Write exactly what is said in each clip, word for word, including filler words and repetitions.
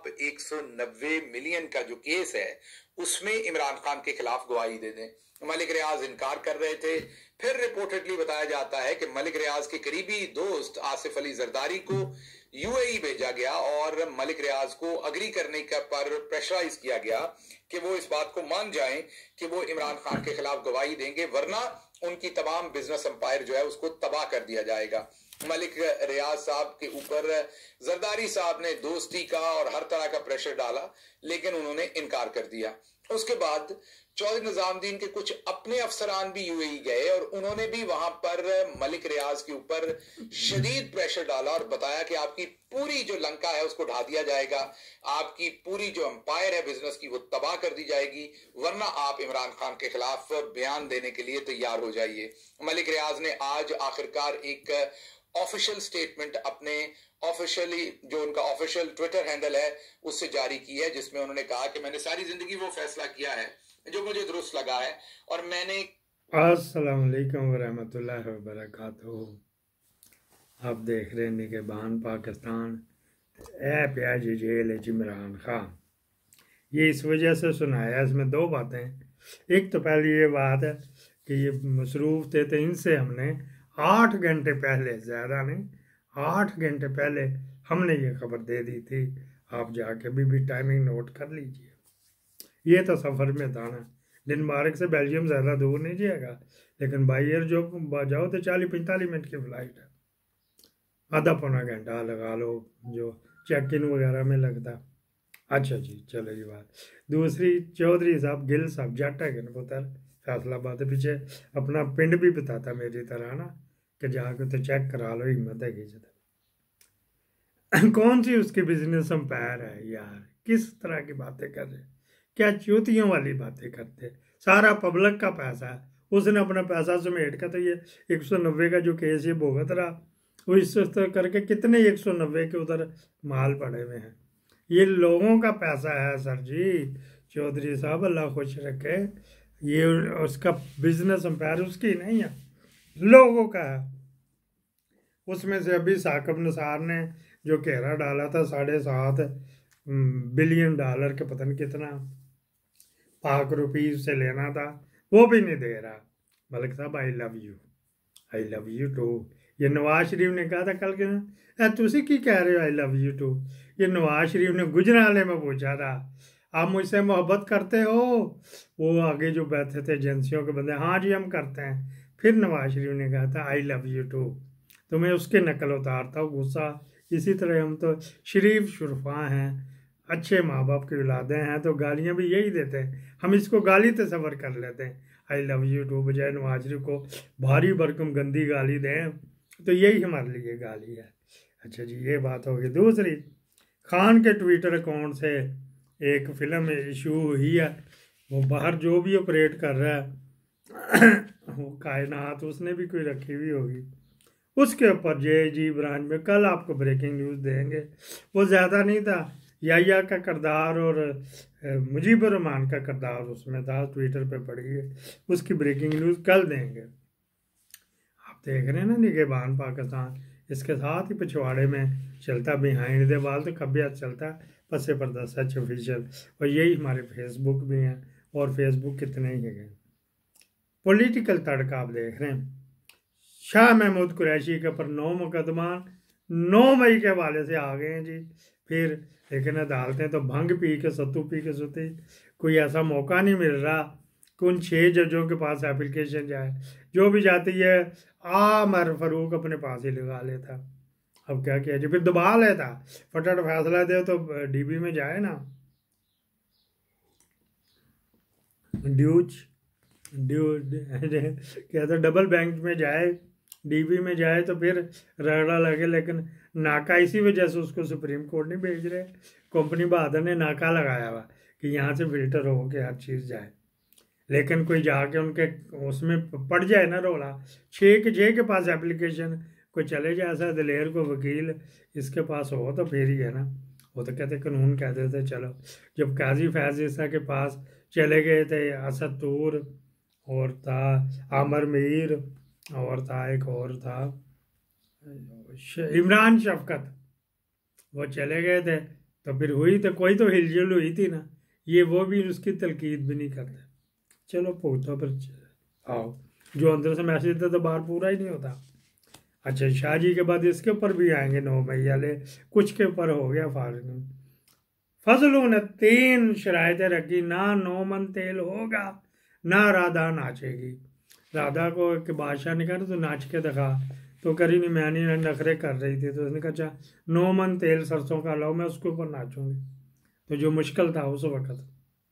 एक सौ नब्बे मिलियन का जो केस है उसमें इमरान खान के खिलाफ गवाही दे दें। मलिक रियाज इनकार कर रहे थे। फिर रिपोर्टेडली बताया जाता है कि मलिक रियाज के करीबी दोस्त आसिफ अली जरदारी को यूएई भेजा गया और मलिक रियाज को अग्री करने का पर प्रेशराइज किया गया कि वो इस बात को मान जाएं कि वो इमरान खान के खिलाफ गवाही देंगे, वरना उनकी तमाम बिजनेस एम्पायर जो है उसको तबाह कर दिया जाएगा। मलिक रियाज साहब के ऊपर जरदारी साहब ने दोस्ती का और हर तरह का प्रेशर डाला, लेकिन उन्होंने इनकार कर दिया। उसके बाद चौधरी निजामुद्दीन के कुछ अपने अफसरान भी यूएई गए और उन्होंने भी वहां पर मलिक रियाज के ऊपर शदीद प्रेशर डाला और बताया कि आपकी पूरी जो लंका है उसको ढा दिया जाएगा, आपकी पूरी जो एम्पायर है बिजनेस की वो तबाह कर दी जाएगी, वरना आप इमरान खान के खिलाफ बयान देने के लिए तैयार हो जाइए। मलिक रियाज ने आज आखिरकार एक ऑफिशियल स्टेटमेंट अपने ऑफिशियली जो उनका ऑफिशियल ट्विटर हैंडल है उससे जारी की है, जिसमें उन्होंने कहा कि मैंने सारी जिंदगी वो फैसला किया है जो मुझे दुरुस्त लगा है और मैंने। अस्सलाम वालेकुम वरहमतुल्लाहि वबरकातुहू। आप देख रहे हैं निगहबान पाकिस्तान। ए प्या जी जेल इमरान खान, ये इस वजह से सुनाया, इसमें दो बातें। एक तो पहली ये बात है कि ये मसरूफ़ थे तो इनसे हमने आठ घंटे पहले, ज़्यादा नहीं, आठ घंटे पहले हमने ये खबर दे दी थी। आप जाके भी, भी टाइमिंग नोट कर लीजिए। ये तो सफ़र में था ना, डेनमार्क से बेल्जियम ज़्यादा दूर नहीं जाएगा, लेकिन बाई एयर जो जाओ तो चालीस पैंतालीस मिनट की फ़्लाइट है, आधा पौना घंटा लगा लो जो चेक इन वगैरह में लगता। अच्छा जी, चलो जी बात दूसरी। चौधरी साहब गिल साहब जट है कि पुत्र फैसलाबाद पीछे अपना पिंड भी बताता मेरी तरह ना, कि जाके तो चेक करा लो, हिम्मत है कि कौन सी उसकी बिजनेस एम्पायर है यार, किस तरह की बातें कर रहे, क्या चूतियों वाली बातें करते। सारा पब्लिक का पैसा है, उसने अपना पैसा समेट का तो ये एक सौ नब्बे का जो केस ये भुगत रहा, वो इस करके कितने एक सौ नब्बे के उधर माल पड़े हुए हैं। ये लोगों का पैसा है सर जी। चौधरी साहब अल्लाह खुश रखे, ये उसका बिजनेस एम्पायर उसकी नहीं है, लोगों का है। उसमें से अभी साकिब निसार ने जो घेरा डाला था साढ़े सात बिलियन डॉलर के, पता नहीं कितना पाक रुपीज से लेना था, वो भी नहीं दे रहा। मलिक साहब I love you, I love you too. ये नवाज शरीफ ने कहा था कल के, तुसी की कह रहे हो आई लव यू टू। ये नवाज शरीफ ने गुजराले में पूछा था, आप मुझसे मोहब्बत करते हो? वो आगे जो बैठे थे एजेंसियों के बंदे, हाँ जी हम करते हैं। फिर नवाज शरीफ ने कहा था आई लव यू टू, तो मैं उसके नकल उतारता हूँ गुस्सा। इसी तरह हम तो शरीफ शुरफा हैं, अच्छे माँ बाप की औलादे हैं, तो गालियाँ भी यही देते हैं, हम इसको गाली तस्वर कर लेते हैं आई लव यू टू, बजाय नवाज शरीफ को भारी भरकम गंदी गाली दें, तो यही हमारे लिए गाली है। अच्छा जी, ये बात होगी। दूसरी, खान के ट्विटर अकाउंट से एक फिल्म इशू हुई है, वो बाहर जो भी ऑपरेट कर रहा है वो कायनात उसने भी कोई रखी हुई होगी, उसके ऊपर जे जी ब्रांच में कल आपको ब्रेकिंग न्यूज़ देंगे। वो ज़्यादा नहीं था, याया का किरदार और मुजीबर रहमान का किरदार उसमें था, ट्विटर पे पड़ी है, उसकी ब्रेकिंग न्यूज़ कल देंगे। आप देख रहे हैं ना निगहबान पाकिस्तान, इसके साथ ही पिछवाड़े में चलता बिहाइंड द वाल तो कभी चलता पसे पर्दा सच ऑफिशियल, और यही हमारे फेसबुक भी हैं, और फेसबुक कितने ही है। पॉलिटिकल तड़का आप देख रहे हैं, शाह महमूद कुरैशी के ऊपर नौ मुकदमा नौ मई के हवाले से आ गए हैं जी। फिर लेकिन अदालतें तो भंग पी के सत्तू पी के सोते, कोई ऐसा मौका नहीं मिल रहा कि उन छः जजों के पास एप्लीकेशन जाए, जो भी जाती है आमर फरूक अपने पास ही लगा लेता। अब क्या किया जी, फिर दबा लेता, फटाफट फैसला दे तो डीबी में जाए ना, ड्यूज ड्यूज कहते डबल बैंक में जाए, डीबी में जाए तो फिर रगड़ा लगे। लेकिन नाका इसी वजह से उसको सुप्रीम कोर्ट नहीं भेज रहे, कंपनी बहादुर ने नाका लगाया हुआ कि यहाँ से फिल्टर हो के हर चीज़ जाए, लेकिन कोई जाके उनके उसमें पड़ जाए ना रोला, छः के छः के पास एप्लीकेशन कोई चले जाए, ऐसा दिलेर को वकील इसके पास हो तो फिर ही है ना। वो तो कहते कानून कह देते चलो। जब काजी फैज ईसा के पास चले गए थे असद तूर, और था आमर मीर, और था एक और था इमरान शफकत, वो चले गए थे तो फिर हुई तो कोई तो हिलजुल हुई थी ना, ये वो भी उसकी तलकीद भी नहीं करते। चलो भुगतो पर आओ, जो अंदर से मैसेज था तो बाहर पूरा ही नहीं होता। अच्छा, शाह जी के बाद इसके ऊपर भी आएंगे नौ मई वाले, कुछ के ऊपर हो गया फार्ग। फजलों ने तीन शरायतें रखी, ना नौ मन तेल होगा, ना राधा नाचेगी। राधा को एक बादशाह ने कहा तो नाच के दिखा, तो करी नहीं, मैं नहीं, नखरे कर रही थी, तो उसने कहा अच्छा नौ मन तेल सरसों का लाओ, मैं उसके ऊपर नाचूंगी। तो जो मुश्किल था उस वक्त।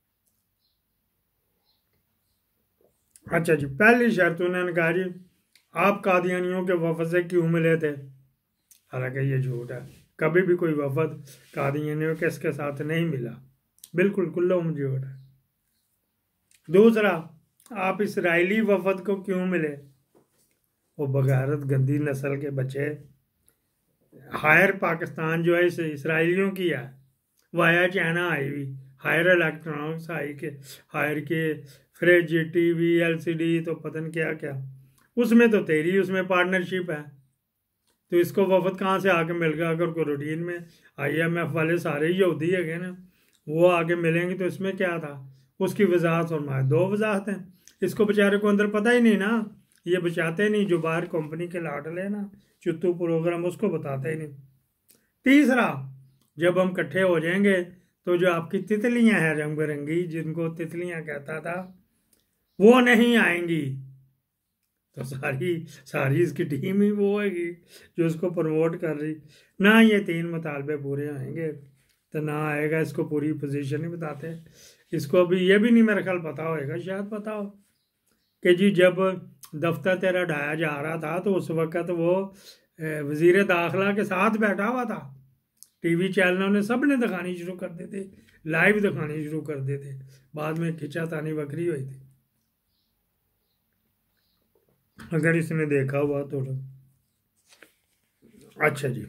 अच्छा जी, पहली शर्त उन्होंने कहा जी आप कादियानियों के वफद से क्यों मिले थे। हालांकि ये झूठ है, कभी भी कोई वफद कादियानियों के इसके साथ नहीं मिला, बिल्कुल कुल्लम झूठ है। दूसरा, आप इसराइली वफद को क्यों मिले। वो बगारत गंदी नस्ल के बच्चे, हायर पाकिस्तान जो है इस इसराइलियों की है, वाया चाइना आई हुई, हायर इलेक्ट्रॉनिक्स आई के, हायर के फ्रिज टीवी एलसीडी तो पता नहीं क्या क्या, उसमें तो तेरी उसमें पार्टनरशिप है, तो इसको वफद कहाँ से आके मिल गया। अगर कोई रूटीन में आईएमएफ वाले सारे यहूदी है ना, वो आगे मिलेंगे तो इसमें क्या था, उसकी वजाहत फरमाए। दो वजाहत हैं, इसको बेचारे को अंदर पता ही नहीं ना, ये बचाते नहीं, जो बाहर कंपनी के लाडले ना चुत्तू प्रोग्राम, उसको बताते ही नहीं। तीसरा, जब हम इकट्ठे हो जाएंगे तो जो आपकी तितलियां हैं रंग बिरंगी, जिनको तितलियां कहता था, वो नहीं आएंगी। तो सारी सारी इसकी टीम ही वो होगी जो उसको प्रमोट कर रही। ना ये तीन मुतालबे पूरे होंगे तो ना आएगा, इसको पूरी पोजीशन ही बताते। इसको अभी ये भी नहीं मेरा ख्याल पता होएगा, शायद पता हो कि जी जब दफ्तर तेरा ढाया जा रहा था तो उस वक़्त वो वज़ीर दाखिला के साथ बैठा हुआ था, टीवी चैनलों ने सब ने दिखानी शुरू कर देते, लाइव दिखानी शुरू कर देते, बाद में खिंचातानी बकरी हुई थी, अगर इसने देखा हुआ तो। अच्छा जी,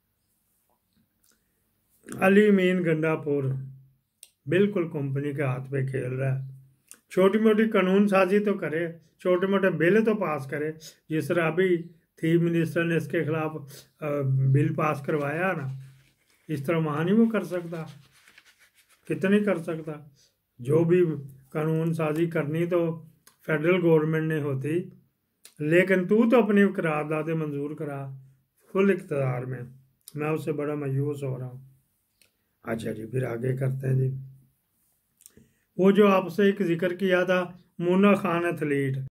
अली मीन गंडापुर बिल्कुल कंपनी के हाथ पे खेल रहा है। छोटी मोटी कानून साजी तो करे, छोटे मोटे बिल तो पास करे, जिस तरह अभी थी मिनिस्टर ने इसके खिलाफ बिल पास करवाया ना, इस तरह वहाँ नहीं वो कर सकता, कितनी कर सकता। जो भी कानून साजी करनी तो फेडरल गवर्नमेंट ने होती, लेकिन तू तो अपनी करारदादें मंजूर करा फुल इक़्तिदार में, मैं उससे बड़ा मायूस हो रहा हूँ। अच्छा जी, फिर आगे करते हैं जी। वो जो आपसे एक जिक्र किया था, मुन्ना खान एथलीट,